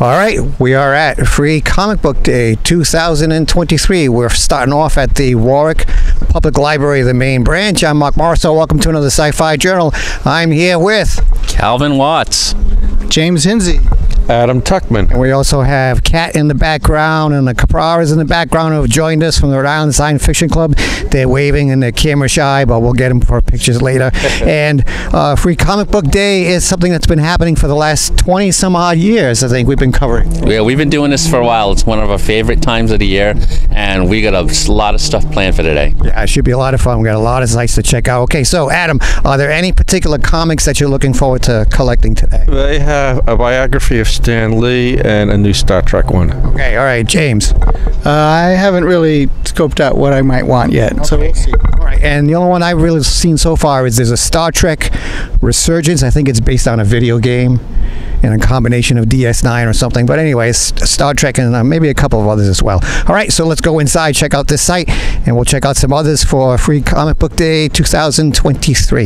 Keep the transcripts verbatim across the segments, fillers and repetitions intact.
All right, we are at Free Comic Book Day two thousand twenty-three. We're starting off at the Warwick Public Library, the main branch. I'm Mark Marceau. Welcome to another Sci-Fi Journal. I'm here with Calvin Watts, James Hinsey, Adam Tuckman. And we also have Kat in the background, and the Capraras in the background who have joined us from the Rhode Island Science Fiction Club. They're waving and they're camera shy, but we'll get them for pictures later. And uh, Free Comic Book Day is something that's been happening for the last twenty some odd years, I think we've been covering. Yeah, we've been doing this for a while. It's one of our favorite times of the year, and we got a lot of stuff planned for today. Yeah, it should be a lot of fun. We got a lot of sites to check out. Okay, so Adam, are there any particular comics that you're looking forward to collecting today? They have a biography of Stan Lee and a new Star Trek one. Okay, all right, James. Uh, I haven't really scoped out what I might want yet, okay. So we'll see. All right, and the only one I've really seen so far is there's a Star Trek Resurgence. I think it's based on a video game and a combination of D S nine or something. But anyways, Star Trek and uh, maybe a couple of others as well. All right, so let's go inside, check out this site, and we'll check out some others for Free Comic Book Day two thousand twenty-three.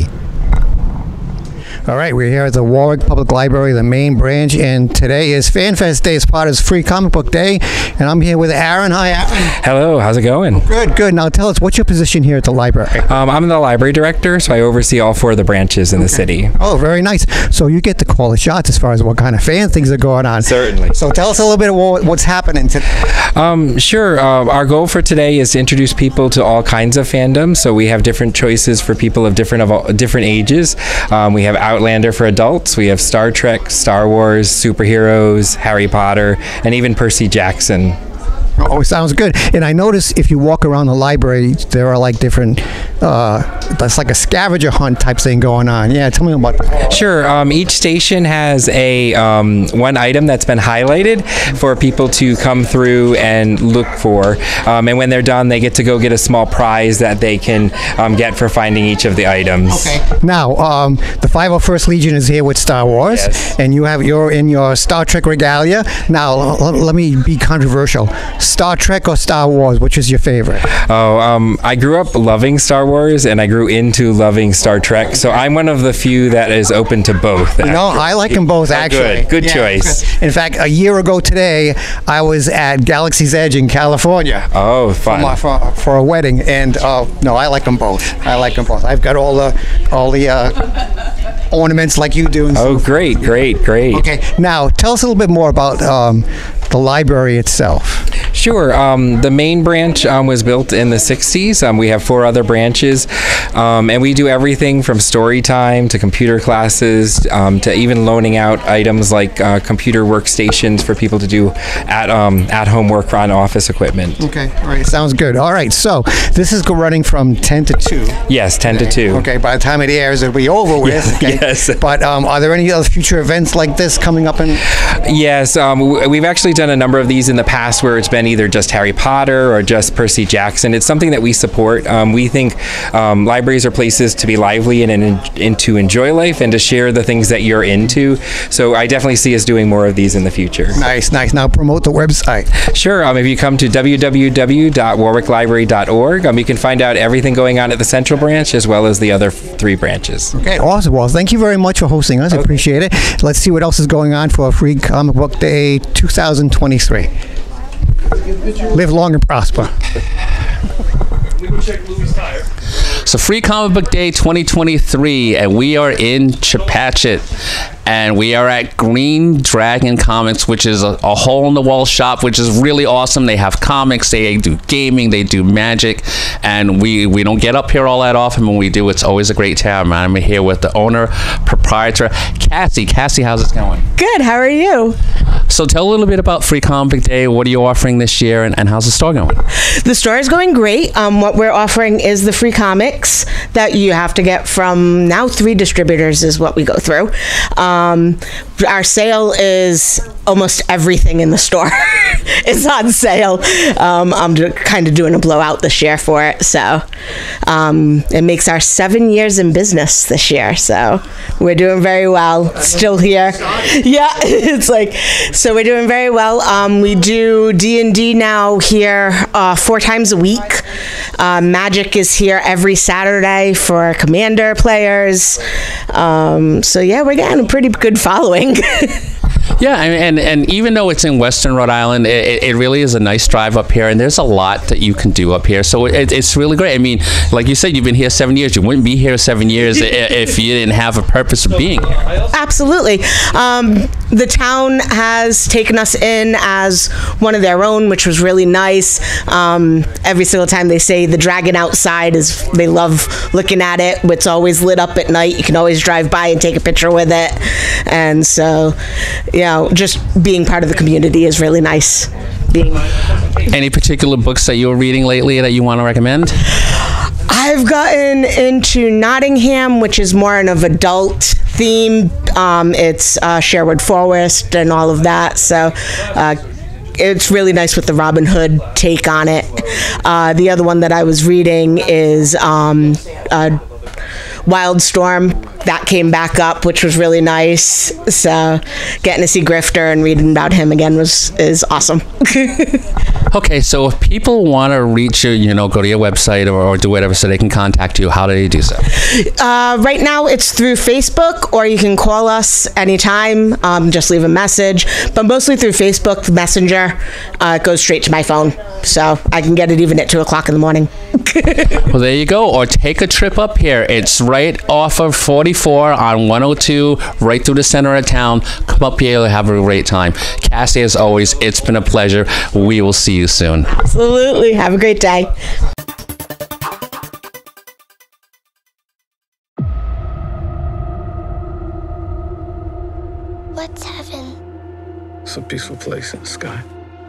All right, we're here at the Warwick Public Library, the main branch, and today is FanFest Day as part of Free Comic Book Day, and I'm here with Aaron. Hi, Aaron. Hello, how's it going? Good, good. Now tell us, what's your position here at the library? Um, I'm the library director, so I oversee all four of the branches in okay. the city. Oh, very nice. So you get to call the shots as far as what kind of fan things are going on. Certainly. So tell us a little bit of what's happening today. Um, sure. Uh, our goal for today is to introduce people to all kinds of fandoms. So we have different choices for people of different of all, different ages. Um, we have Outlander for adults. We have Star Trek, Star Wars, superheroes, Harry Potter, and even Percy Jackson. Oh, sounds good. And I notice if you walk around the library, there are like different, uh, that's like a scavenger hunt type thing going on. Yeah, tell me about that. Sure. Um, each station has a um, one item that's been highlighted for people to come through and look for. Um, and when they're done, they get to go get a small prize that they can um, get for finding each of the items. Okay. Now, um, the five oh first Legion is here with Star Wars, yes. And you have you're in your Star Trek regalia. Now, l let me be controversial. Star Trek or Star Wars, which is your favorite? Oh, um, I grew up loving Star Wars, and I grew into loving Star Trek, so I'm one of the few that is open to both. You know, I like them both, actually. Oh, good, good yeah, choice. In fact, a year ago today, I was at Galaxy's Edge in California. Oh, fun. For, my, for, for a wedding, and uh, no, I like them both. I like them both. I've got all the, all the uh, ornaments like you do. And oh, so great, great, great. Okay, now tell us a little bit more about um, the library itself. Sure. Um, the main branch um, was built in the sixties. Um, we have four other branches, um, and we do everything from story time to computer classes um, to even loaning out items like uh, computer workstations for people to do at um, at-home work on office equipment. Okay. All right. Sounds good. All right. So this is running from ten to two. Yes, ten okay. to two. Okay. By the time it airs, it'll be over with. Yes. Okay? Yes. But um, are there any other future events like this coming up? In yes. Um, we've actually done a number of these in the past where it's been either just Harry Potter or just Percy Jackson. It's something that we support. Um, we think um, libraries are places to be lively and, and, and to enjoy life and to share the things that you're into. So I definitely see us doing more of these in the future. Nice, nice. Now promote the website. Sure. Um, if you come to w w w dot warwick library dot org, um, you can find out everything going on at the Central Branch as well as the other three branches. Okay, awesome. Well, thank you very much for hosting us. I okay. appreciate it. Let's see what else is going on for Free Comic Book Day two thousand twenty-three. Live long and prosper. So Free Comic Book Day twenty twenty-three, and we are in Chepachet, and we are at Green Dragon Comics, which is a, a hole-in-the-wall shop, which is really awesome. They have comics, they do gaming, they do magic, and we, we don't get up here all that often. When we do, it's always a great time. I'm here with the owner, proprietor, Cassie. Cassie, how's it going? Good, how are you? So tell a little bit about Free Comic Book Day. What are you offering this year, and, and how's the store going? The store is going great. Um, what we're offering is the free comics that you have to get from now three distributors is what we go through. Um, our sale is almost everything in the store is on sale. Um, I'm kind of doing a blowout this year for it, so um, it makes our seven years in business this year. So we're doing very well. Still here, yeah. It's like so we're doing very well. Um, we do D and D now here uh, four times a week. Uh, Magic is here every Saturday for Commander players. Um, so yeah, we're getting a pretty good following. Yeah, and, and and even though it's in Western Rhode Island, it, it really is a nice drive up here, and there's a lot that you can do up here. So it, it's really great. I mean, like you said, you've been here seven years. You wouldn't be here seven years if you didn't have a purpose of being here. Absolutely. Um, the town has taken us in as one of their own, which was really nice. Um, every single time they say the dragon outside is, they love looking at it. It's always lit up at night. You can always drive by and take a picture with it. And so, you know, just being part of the community is really nice. Being Any particular books that you're reading lately that you want to recommend? I've gotten into Nottingham, which is more of an adult theme. Um, it's uh, Sherwood Forest and all of that. So uh, it's really nice with the Robin Hood take on it. Uh, the other one that I was reading is um, uh, Wildstorm. That came back up, which was really nice. So getting to see Grifter and reading about him again was is awesome. Okay, so if people want to reach you, you know, go to your website or, or do whatever so they can contact you, how do they do so? Uh, right now it's through Facebook, or you can call us anytime, um, just leave a message, but mostly through Facebook Messenger. Uh, it goes straight to my phone, so I can get it even at two o'clock in the morning. Well, there you go. Or take a trip up here. It's right off of forty-four on one oh two, right through the center of town. Come up here, you'll have a great time. Cassie, as always, it's been a pleasure. We will see you soon. Absolutely. Have a great day. What's heaven? It's a peaceful place in the sky.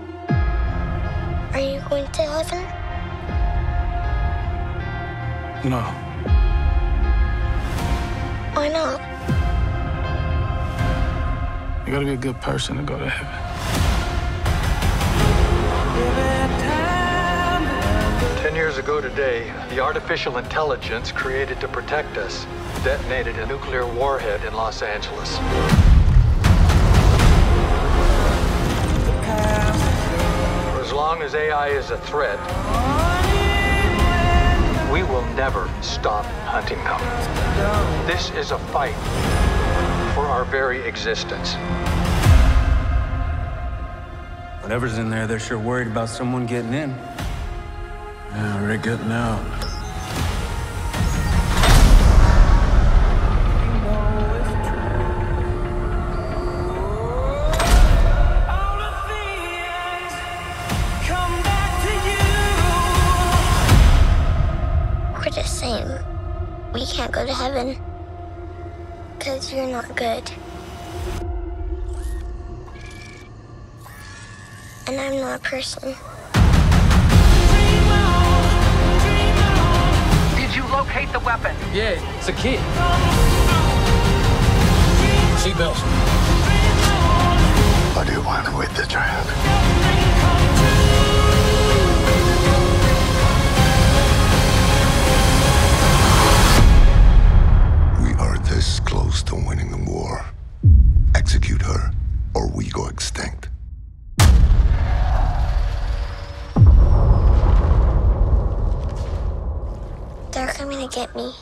Are you going to heaven? No. Why not? You gotta be a good person to go to heaven. Ten years ago today, the artificial intelligence created to protect us detonated a nuclear warhead in Los Angeles. For as long as A I is a threat, we will never stop hunting them. This is a fight for our very existence. Whatever's in there, they're sure worried about someone getting in. Yeah, we're getting out. We're just saying, we can't go to heaven because you're not good. And I'm not a person. Did you locate the weapon? Yeah, it's a kid. Seatbelts. What do you want with the child? We are this close to winning the war. Execute her, or we go extinct. They're coming to get me.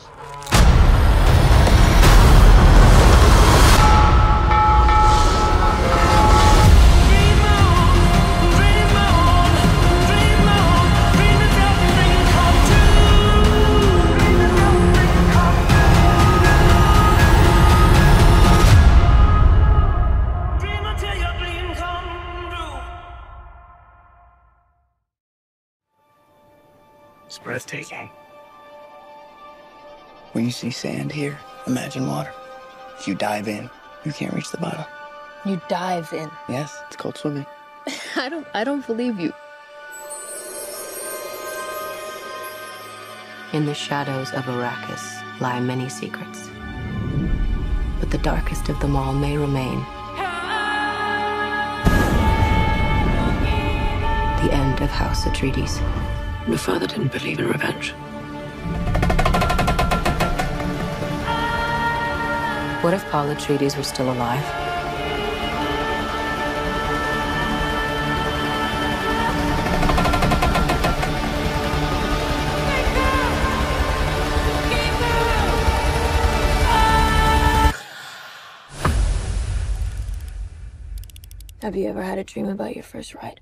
It's breathtaking. When you see sand here, imagine water. If you dive in, you can't reach the bottom. You dive in? Yes, it's called swimming. I don't I don't believe you. In the shadows of Arrakis lie many secrets. But the darkest of them all may remain. The end of House Atreides. Your father didn't believe in revenge. What if Paul Atreides were still alive? Have you ever had a dream about your first ride?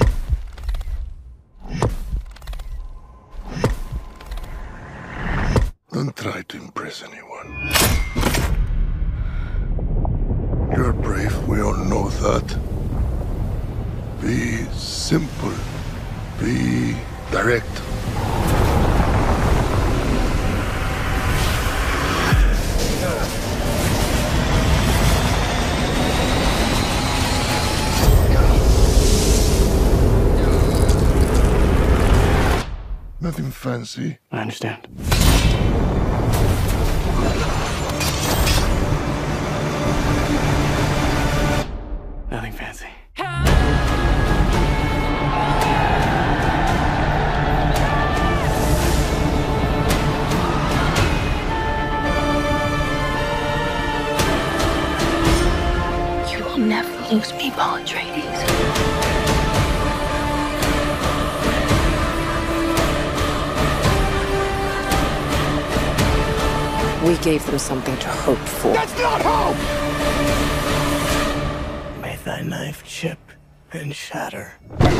Don't try to impress anyone. You're brave, we all know that. Be simple. Be direct. Nothing fancy. I understand. Nothing fancy. You will never lose me, Paul Atreides. We gave them something to hope for. That's not hope! May thy knife chip and shatter.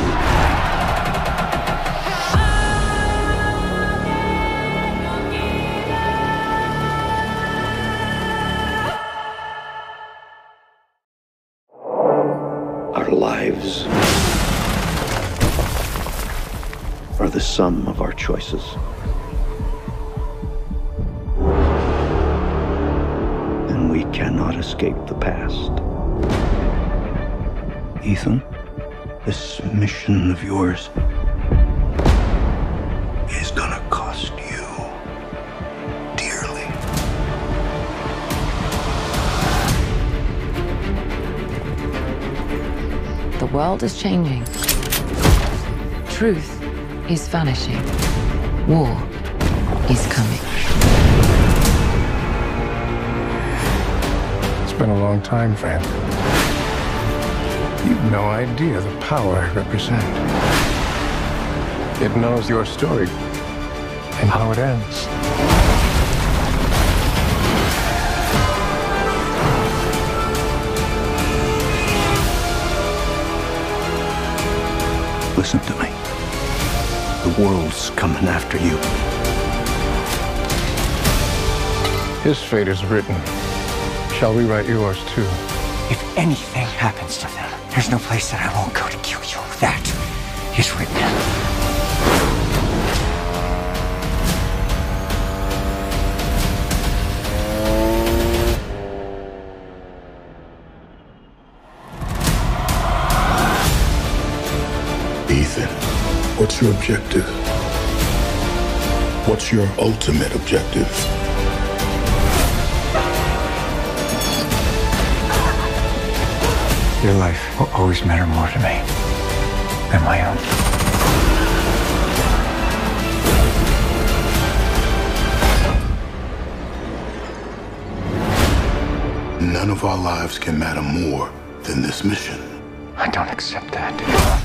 Our lives are the sum of our choices. And we cannot escape the past. Ethan, this mission of yours is gonna cost you dearly. The world is changing. Truth is vanishing. War is coming. It's been a long time, friend. You've no idea the power I represent. It knows your story and how it ends. Listen to me. The world's coming after you. His fate is written. Shall we write yours too? If anything happens to them, there's no place that I won't go to kill you. That is written. Ethan, what's your objective? What's your ultimate objective? Your life will always matter more to me than my own. None of our lives can matter more than this mission. I don't accept that.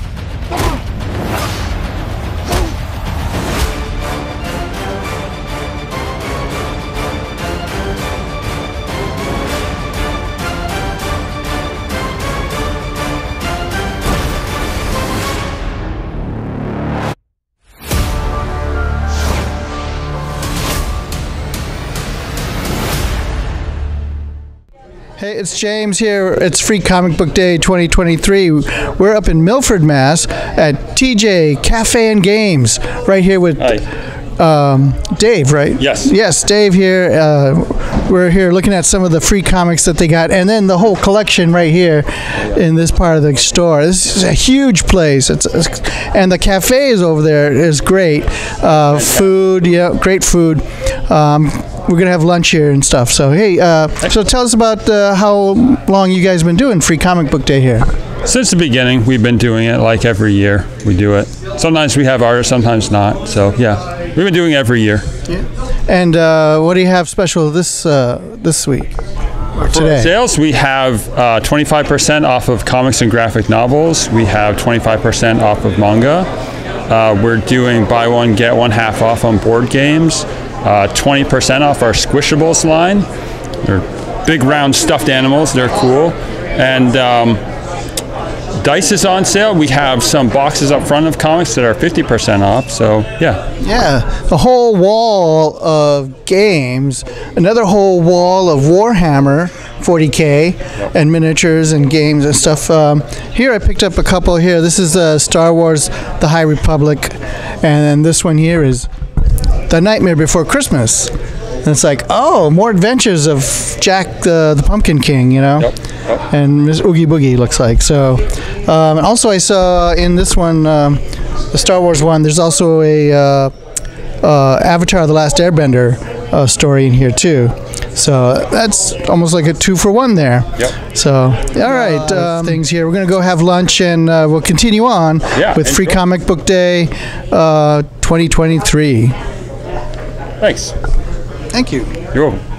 Hey, it's James here. It's Free Comic Book Day twenty twenty-three. We're up in Milford, Mass at T J Cafe and Games, right here with um, Dave, right? Yes. Yes, Dave here. Uh, we're here looking at some of the free comics that they got, and then the whole collection right here in this part of the store. This is a huge place. It's, it's and the cafe is over there is great. Uh, food, yeah, great food. Um, we're gonna have lunch here and stuff. So hey, uh, so tell us about uh, how long you guys been doing Free Comic Book Day here. Since the beginning, we've been doing it like every year. We do it. Sometimes we have artists, sometimes not. So yeah, we've been doing it every year. Yeah. And uh, what do you have special this uh, this week or today? For sales, we have uh, twenty-five percent off of comics and graphic novels. We have twenty-five percent off of manga. Uh, we're doing buy one get one half off on board games. Uh, twenty percent off our Squishables line. They're big round stuffed animals. They're cool. And um, Dice is on sale. We have some boxes up front of comics that are fifty percent off. So, yeah. Yeah, a whole wall of games, another whole wall of Warhammer forty K yep. and miniatures and games and stuff. Um, here I picked up a couple here. This is uh, Star Wars The High Republic, and then this one here is The Nightmare Before Christmas. And it's like, oh, more adventures of Jack the, the Pumpkin King, you know? Yep. Yep. And Miss Oogie Boogie looks like. So, um, and also I saw in this one, um, the Star Wars one, there's also a uh, uh, Avatar The Last Airbender uh, story in here too. So that's almost like a two for one there. Yep. So, all right, um, things here. We're going to go have lunch and uh, we'll continue on yeah, with Free enjoy. Comic Book Day uh, twenty twenty-three. Thanks. Thank you. You're welcome.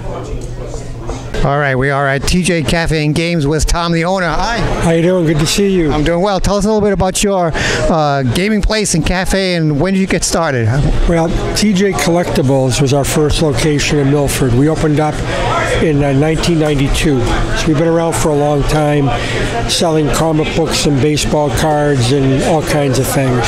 All right, we are at T J Cafe and Games with Tom, the owner. Hi. How you doing? Good to see you. I'm doing well. Tell us a little bit about your uh, gaming place and cafe, and when did you get started? Well, T J Collectibles was our first location in Milford. We opened up in uh, nineteen ninety-two. So we've been around for a long time, selling comic books and baseball cards and all kinds of things.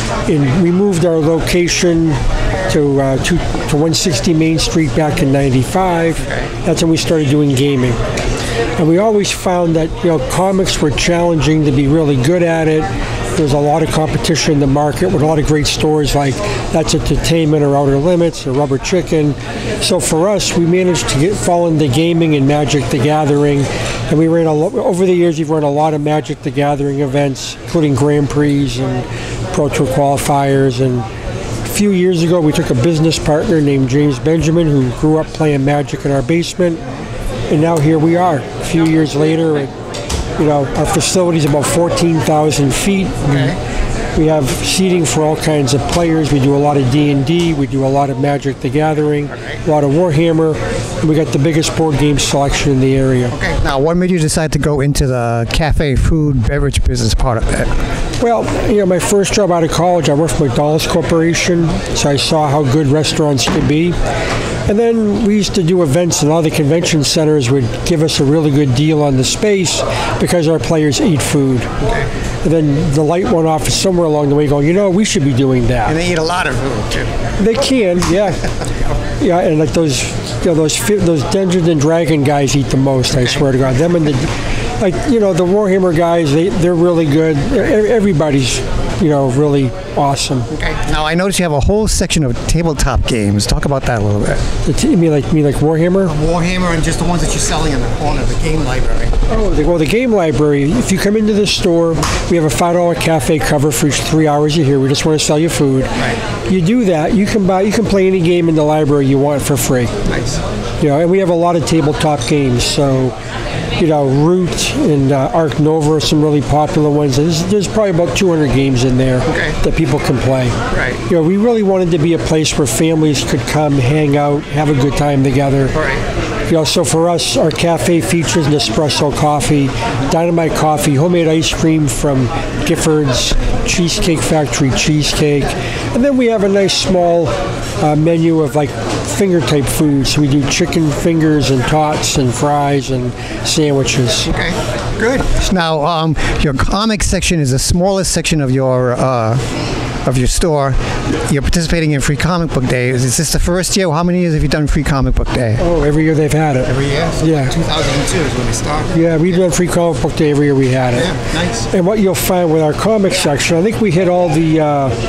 And we moved our location to uh, to, to one sixty Main Street back in ninety-five. That's when we started doing gaming. And we always found that, you know, comics were challenging to be really good at it. There's a lot of competition in the market with a lot of great stores like That's Entertainment or Outer Limits or Rubber Chicken. So for us, we managed to get fall into gaming and Magic the Gathering. And we ran a lo- over the years, we've run a lot of Magic the Gathering events, including Grand Prix and Pro Tour qualifiers. And a few years ago, we took a business partner named James Benjamin, who grew up playing Magic in our basement. And now here we are, a few years later. You know, our facility is about fourteen thousand feet. Okay. We have seating for all kinds of players. We do a lot of D and D. We do a lot of Magic the Gathering, okay. a lot of Warhammer. And we got the biggest board game selection in the area. Okay. Now, what made you decide to go into the cafe, food, beverage business part of it? Well, you know, my first job out of college, I worked for McDonald's Corporation, so I saw how good restaurants could be. And then we used to do events, and all the convention centers would give us a really good deal on the space because our players eat food. Okay. And then the light went off somewhere along the way going, you know, we should be doing that. And they eat a lot of food, too. They can, yeah. Yeah, and like those, you know, those those Dungeons and Dragon guys eat the most, okay. I swear to God. Them and the, like, you know, the Warhammer guys, they, they're really good. Everybody's, you know, really awesome. Okay. Now, I noticed you have a whole section of tabletop games. Talk about that a little bit. The t- you mean like, mean like Warhammer? Warhammer and just the ones that you're selling in the corner, the game library. Oh, the, well, the game library, if you come into the store, we have a five dollar cafe cover for each three hours you're here. We just want to sell you food. Right. You do that, you can buy, you can play any game in the library you want for free. Nice. You know, and we have a lot of tabletop games, so... You know, Root and uh, Ark Nova are some really popular ones. There's, there's probably about two hundred games in there okay. that people can play. Right. You know, we really wanted to be a place where families could come, hang out, have a good time together. Right. You know, so for us, our cafe features Nespresso coffee, Dynamite coffee, homemade ice cream from Gifford's, Cheesecake Factory cheesecake, and then we have a nice small uh, menu of like finger type foods. So we do chicken fingers and tots and fries and sandwiches. Okay, good. Now, um, your comic section is the smallest section of your uh, of your store. You're participating in Free Comic Book Day. Is this the first year? How many years have you done Free Comic Book Day? Oh, every year they've had it. Every year? So yeah. two thousand two is when it started. Yeah, we've done Free Comic Book Day every year we had it. Yeah, nice. And what you'll find with our comic section, I think we hit all the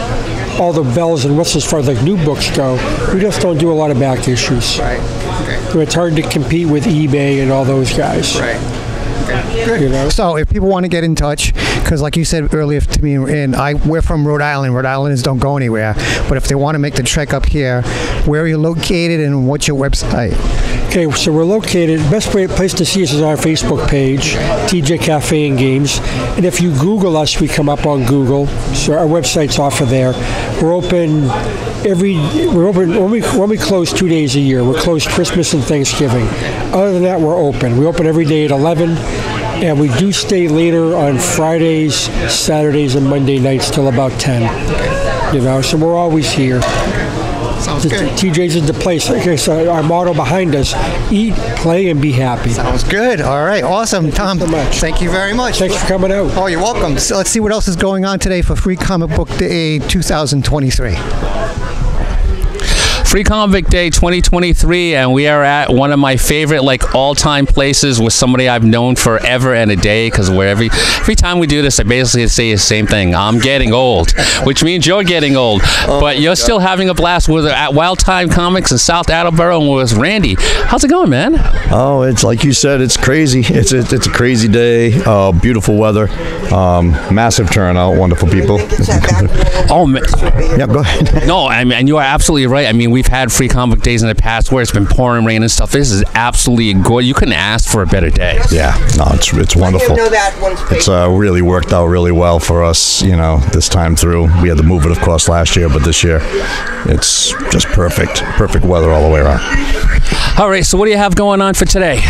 uh, all the bells and whistles as far as like new books go. We just don't do a lot of back issues. Right. Okay. So it's hard to compete with eBay and all those guys. Right. Okay. Good. You know? So if people want to get in touch, because like you said earlier to me, and I we're from Rhode Island. Rhode Islanders don't go anywhere. But if they want to make the trek up here, where are you located and what's your website? Okay, so we're located, best place to see us is our Facebook page, T J Cafe and Games. And if you Google us, we come up on Google. So our website's off of there. We're open every, we're open, when we, when we close two days a year. We're closed Christmas and Thanksgiving. Other than that, we're open. We open every day at eleven. And we do stay later on Fridays, Saturdays, and Monday nights till about ten. You know, so we're always here. Sounds The- T J's is the place. Okay, so our motto behind us: eat, play, and be happy. Sounds good. All right, awesome, Tom. Thank you so much. Thank you very much. Thanks for coming out. Oh, you're welcome. So let's see what else is going on today for Free Comic Book Day twenty twenty-three. Free Comic Book Day twenty twenty-three, and we are at one of my favorite, like, all-time places with somebody I've known forever and a day. Because wherever, every time we do this, I basically say the same thing: I'm getting old, which means you're getting old, oh, but you're God. still having a blast with at Wild Time Comics in South Attleboro and with Randy. How's it going, man? Oh, it's like you said, it's crazy. It's a, it's a crazy day. Uh, beautiful weather, um, massive turnout, wonderful people. Oh man, yeah, go ahead. No, I mean, and you are absolutely right. I mean, we've had Free Comic Book Days in the past where it's been pouring rain and stuff. This is absolutely good. You couldn't ask for a better day. Yeah, no, it's it's wonderful. It's uh, really worked out really well for us, you know, this time through. We had to move it, of course, last year, but this year it's just perfect. Perfect weather all the way around. All right, so what do you have going on for today?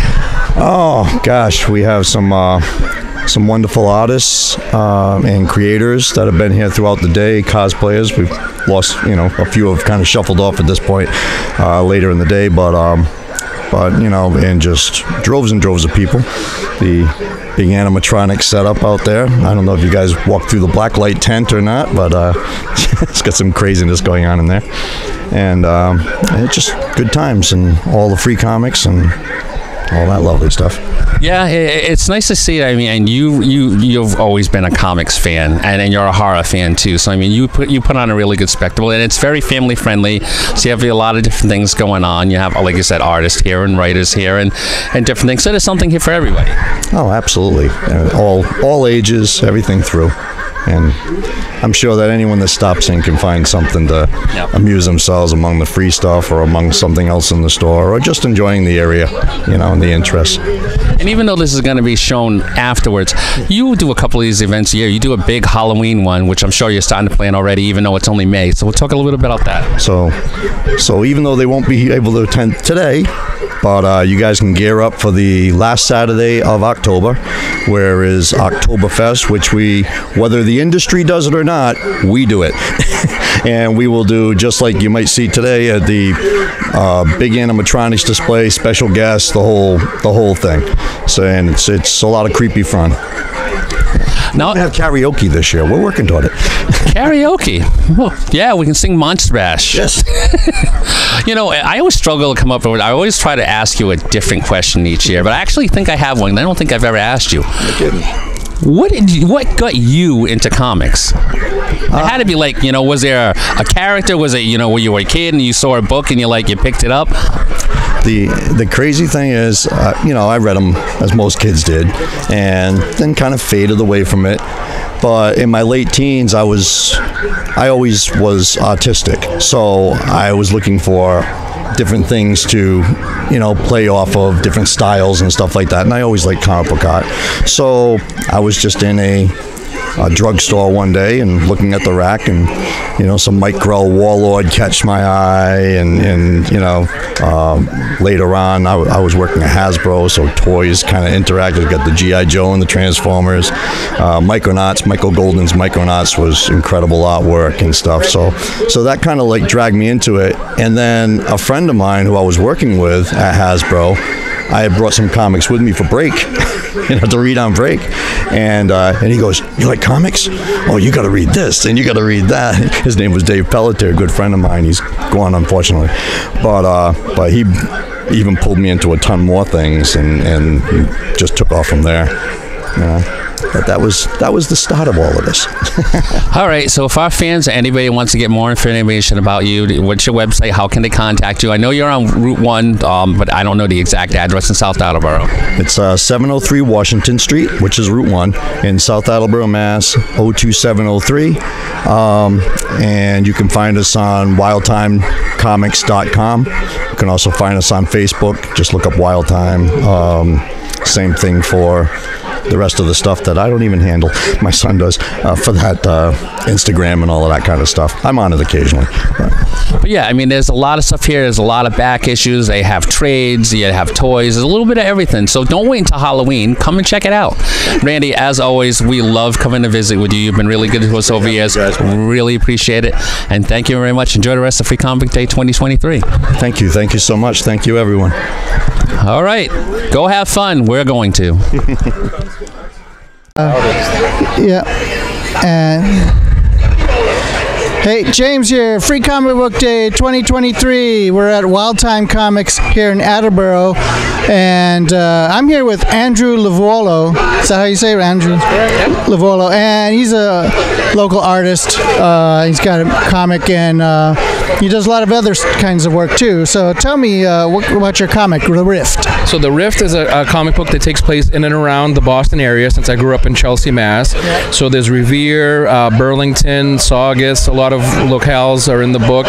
Oh, gosh, we have some... Uh, some wonderful artists um, and creators that have been here throughout the day, cosplayers. We've lost, you know, a few have kind of shuffled off at this point uh, later in the day, but, um, but you know, and just droves and droves of people. The big animatronic setup out there. I don't know if you guys walked through the blacklight tent or not, but uh, it's got some craziness going on in there. And um, it's just good times and all the free comics and all that lovely stuff. Yeah, it, it's nice to see. I mean, and you you you've always been a comics fan, and, and you're a horror fan too. So I mean, you put you put on a really good spectacle, and it's very family friendly. So you have a lot of different things going on. You have, like you said, artists here and writers here, and and different things. So there's something here for everybody. Oh, absolutely, uh, all all ages, everything through. And I'm sure that anyone that stops in can find something to yep. amuse themselves among the free stuff or among something else in the store or just enjoying the area, you know, and the interest. And even though this is going to be shown afterwards, you do a couple of these events a year. You do a big Halloween one, which I'm sure you're starting to plan already, even though it's only May. So we'll talk a little bit about that. So, so even though they won't be able to attend today, but uh, you guys can gear up for the last Saturday of October, where is Oktoberfest, which we, whether the industry does it or not, we do it. And we will do, just like you might see today at the uh, big animatronics display, special guests, the whole the whole thing. So, and it's it's a lot of creepy fun. Now we have karaoke this year. We're working toward it. Karaoke? Well, yeah, we can sing Monster Bash. Yes. You know, I always struggle to come up with. I always try to ask you a different question each year, but I actually think I have one. And I don't think I've ever asked you. You're kidding. What did you, what got you into comics? It had to be like, you know, was there a, a character? Was it, you know, when you were a kid and you saw a book and you like you picked it up? The the crazy thing is, uh, you know, I read them as most kids did, and then kind of faded away from it. But in my late teens, I was, I always was autistic, so I was looking for different things to, you know, play off of, different styles and stuff like that. And I always liked comic book art. So I was just in a, a drugstore one day and looking at the rack, and, you know, some Mike Grell Warlord catch my eye. And, and you know, um, later on, I, I was working at Hasbro, so toys kind of interacted. Got the G I Joe and the Transformers. Uh, Micronauts, Michael Golden's Micronauts was incredible artwork and stuff. So, so that kind of like dragged me into it. And then a friend of mine who I was working with at Hasbro, I had brought some comics with me for break, you know, to read on break. And uh, and he goes, "You like comics? Oh, you got to read this and you got to read that." His name was Dave Pelletier, a good friend of mine. He's gone, unfortunately, but uh, but he even pulled me into a ton more things, and and just took off from there. You know? But that was that was the start of all of this. All right, so if our fans or anybody wants to get more information about you, what's your website? How can they contact you? I know you're on Route one, um, but I don't know the exact address in South Attleboro. It's uh, seven oh three Washington Street, which is Route one, in South Attleboro, Mass. oh two seven oh three. Um, and you can find us on wild time comics dot com. You can also find us on Facebook. Just look up Wild Time. Um, same thing for the rest of the stuff that I don't even handle. My son does uh, for that uh, Instagram and all of that kind of stuff. I'm on it occasionally. But. But yeah, I mean, there's a lot of stuff here. There's a lot of back issues. They have trades. You have toys. There's a little bit of everything. So don't wait until Halloween. Come and check it out. Randy, as always, we love coming to visit with you. You've been really good to us over the years. Really appreciate it. And thank you very much. Enjoy the rest of Free Comic Book Day twenty twenty-three. Thank you. Thank you so much. Thank you, everyone. All right. Go have fun. We're going to. uh, yeah. And... Hey, James here, Free Comic Book Day twenty twenty-three. We're at Wild Time Comics here in Attleboro, and uh, I'm here with Andrew Livuolo. Is that how you say it, Andrew? Livuolo, and he's a local artist. Uh, he's got a comic, and uh, he does a lot of other kinds of work too. So tell me uh, what about your comic, The Rift. So The Rift is a, a comic book that takes place in and around the Boston area, since I grew up in Chelsea, Mass. Yeah. So there's Revere, uh, Burlington, Saugus, a lot of locales are in the book.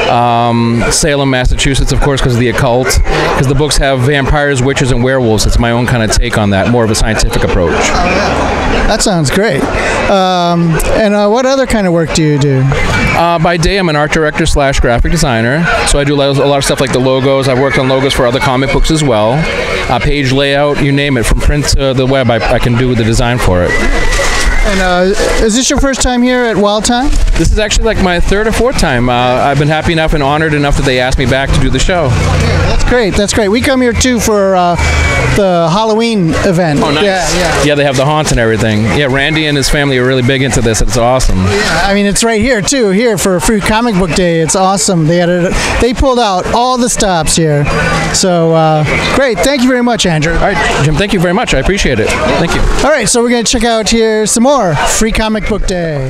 Um, Salem, Massachusetts, of course, because of the occult. Because the books have vampires, witches, and werewolves. It's my own kind of take on that, more of a scientific approach. That sounds great. Um, and uh, what other kind of work do you do? Uh, by day, I'm an art director slash graphic designer. So I do a lot of stuff like the logos. I've worked on logos for other comic books as well. Uh, page layout, you name it, from print to the web, I, I can do the design for it. And uh, is this your first time here at Wild Time? This is actually like my third or fourth time. Uh, I've been happy enough and honored enough that they asked me back to do the show. Yeah, that's great. That's great. We come here too for uh, the Halloween event. Oh, nice. Yeah, yeah. Yeah, they have the haunts and everything. Yeah, Randy and his family are really big into this. It's awesome. Yeah, I mean, it's right here too. Here for Free Comic Book Day. It's awesome. They had a, they pulled out all the stops here. So uh, great. Thank you very much, Andrew. All right, Jim. Thank you very much. I appreciate it. Thank you. All right, so we're gonna check out here some more Free Comic Book Day.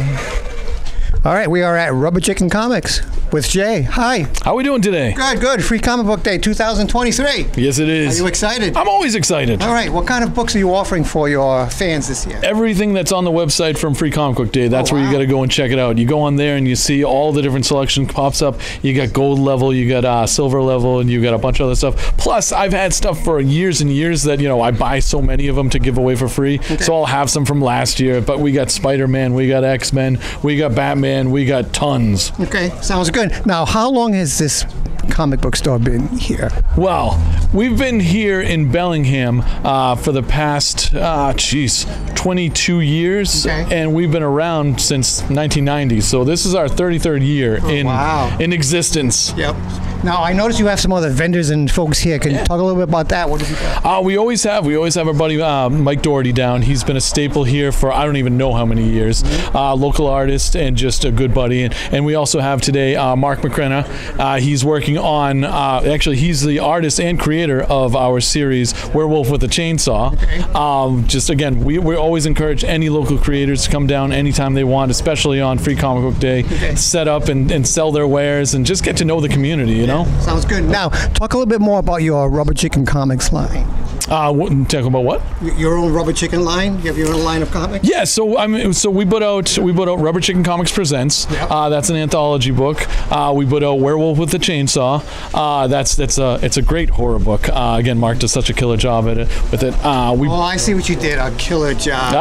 All right, we are at Rubber Chicken Comics with Jay. Hi. How are we doing today? Good, good. Free Comic Book Day two thousand twenty-three. Yes, it is. Are you excited? I'm always excited. All right, what kind of books are you offering for your fans this year? Everything that's on the website from Free Comic Book Day. That's oh, wow. where you got to go and check it out. You go on there and you see all the different selection pops up. You got gold level, you got uh, silver level, and you got a bunch of other stuff. Plus, I've had stuff for years and years that, you know, I buy so many of them to give away for free. Okay. So I'll have some from last year. But we got Spider-Man, we got X-Men, we got Batman, we got tons. Okay, sounds good. Now, how long has this comic book store been here? Well, we've been here in Bellingham uh, for the past, uh, geez, twenty-two years, okay. And we've been around since nineteen ninety. So this is our thirty-third year oh, in wow. in existence. Yep. Now, I noticed you have some other vendors and folks here. Can yeah. you talk a little bit about that? What have you got? Uh, we always have. We always have our buddy uh, Mike Doherty down. He's been a staple here for I don't even know how many years. Mm-hmm. uh, local artist and just a good buddy. And, and we also have today uh, Mark McCrenna. Uh, he's working on, uh, actually he's the artist and creator of our series Werewolf with a Chainsaw. Okay. Um, just again, we, we always encourage any local creators to come down anytime they want, especially on Free Comic Book Day, okay. set up and, and sell their wares and just get to know the community, you know? Sounds good. Now, talk a little bit more about your Rubber Chicken Comics line. Uh, what, talk about what? Your own Rubber Chicken line? You have your own line of comics? Yeah. So I mean, so we put out we put out Rubber Chicken Comics Presents. Yep. Uh, that's an anthology book. Uh, we put out Werewolf with a Chainsaw. Uh, that's that's a it's a great horror book. Uh, again, Mark does such a killer job at it with it. Uh, we, oh, I see what you did. A killer job.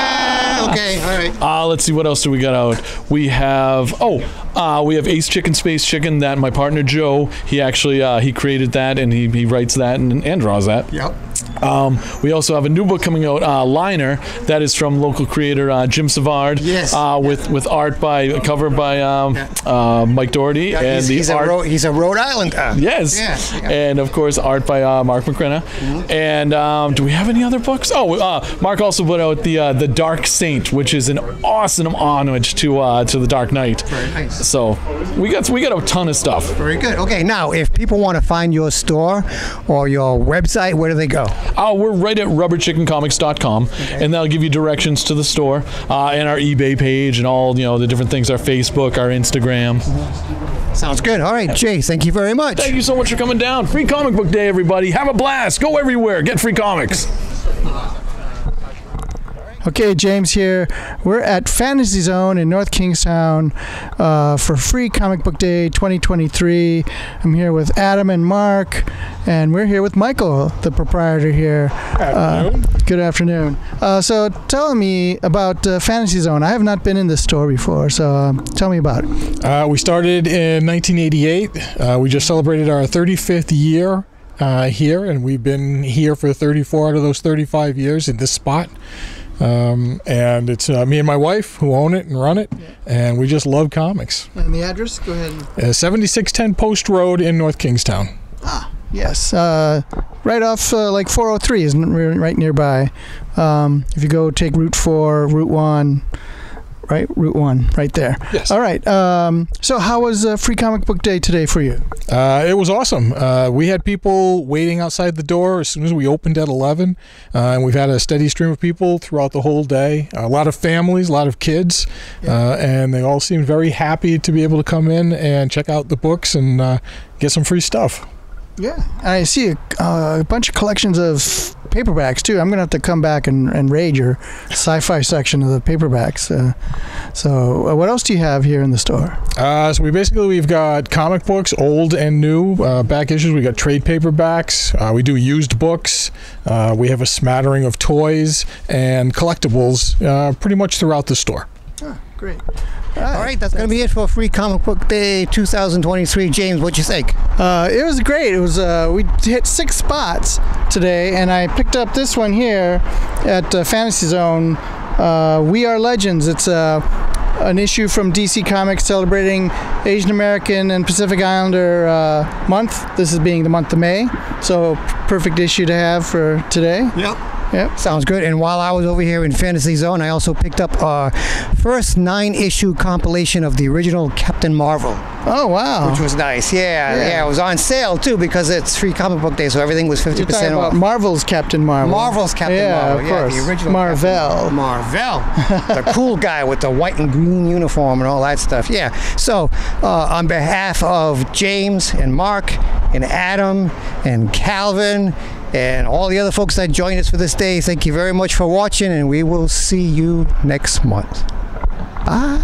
Ah! Okay. All right. Uh, let's see what else do we got out. We have oh. Uh, we have Ace Chicken Space Chicken that my partner Joe, he actually uh, he created that and he, he writes that and, and draws that. Yep. Um, we also have a new book coming out, uh, Liner, that is from local creator uh, Jim Savard. Yes. Uh, with with art by cover by um, yeah. uh, Mike Doherty yeah, and he's, the he's art. A Ro- he's a Rhode Islander. Yes. Yeah. yeah. And of course art by uh, Mark McCrenna. Mm-hmm. And um, do we have any other books? Oh, uh, Mark also put out the uh, the Dark Saint, which is an awesome homage to uh, to the Dark Knight. Very nice. So. We got we got a ton of stuff. Very good. Okay, now if people want to find your store or your website, where do they go? Oh, we're right at rubber chicken comics dot com, okay. And that'll give you directions to the store uh, and our eBay page and all you know the different things. Our Facebook, our Instagram. Mm-hmm. Sounds good. All right, Jay. Thank you very much. Thank you so much for coming down. Free Comic Book Day, everybody. Have a blast. Go everywhere. Get free comics. Okay, James here. We're at Fantasy Zone in North Kingstown uh, for Free Comic Book Day twenty twenty-three. I'm here with Adam and Mark, and we're here with Michael, the proprietor here. Afternoon. Uh, good afternoon. Uh, so tell me about uh, Fantasy Zone. I have not been in this store before, so uh, tell me about it. Uh, we started in nineteen eighty-eight. Uh, we just celebrated our thirty-fifth year uh, here, and we've been here for thirty-four out of those thirty-five years in this spot. Um, and it's uh, me and my wife who own it and run it, yeah. And we just love comics. And the address? Go ahead. Uh, seventy-six ten Post Road in North Kingstown. Ah, yes. Uh, right off uh, like four oh three, isn't it? Right nearby. Um, if you go take Route four, Route one, right? Route one, right there. Yes. All right. Um, so how was uh, Free Comic Book Day today for you? Uh, it was awesome. Uh, we had people waiting outside the door as soon as we opened at eleven, uh, and we've had a steady stream of people throughout the whole day. A lot of families, a lot of kids, yeah. uh, and they all seemed very happy to be able to come in and check out the books and uh, get some free stuff. Yeah, I see a, uh, a bunch of collections of paperbacks too. I'm gonna have to come back and, and raid your sci-fi section of the paperbacks. Uh, so, uh, what else do you have here in the store? Uh, so we basically we've got comic books, old and new, uh, back issues. We got trade paperbacks. Uh, we do used books. Uh, we have a smattering of toys and collectibles, uh, pretty much throughout the store. Oh, great. All right, All right that's going to be it for Free Comic Book Day two thousand twenty-three. James, what'd you think? Uh, it was great. It was uh, we hit six spots today, and I picked up this one here at uh, Fantasy Zone. Uh, We Are Legends. It's uh, an issue from D C Comics celebrating Asian American and Pacific Islander uh, month. This is being the month of May, so perfect issue to have for today. Yep. Yep. Sounds good. And while I was over here in Fantasy Zone, I also picked up our first nine-issue compilation of the original Captain Marvel. Oh, wow. Which was nice. Yeah, Yeah. yeah. It was on sale, too, because it's Free Comic Book Day, so everything was fifty percent You're off. talking about Marvel's Captain Marvel. Marvel's Captain yeah, Marvel. Of Yeah, course. the original Marvel. Captain Marvel. The cool guy with the white and green uniform and all that stuff. Yeah. So, uh, on behalf of James and Mark and Adam and Calvin and all the other folks that joined us for this day, thank you very much for watching, and we will see you next month. Bye.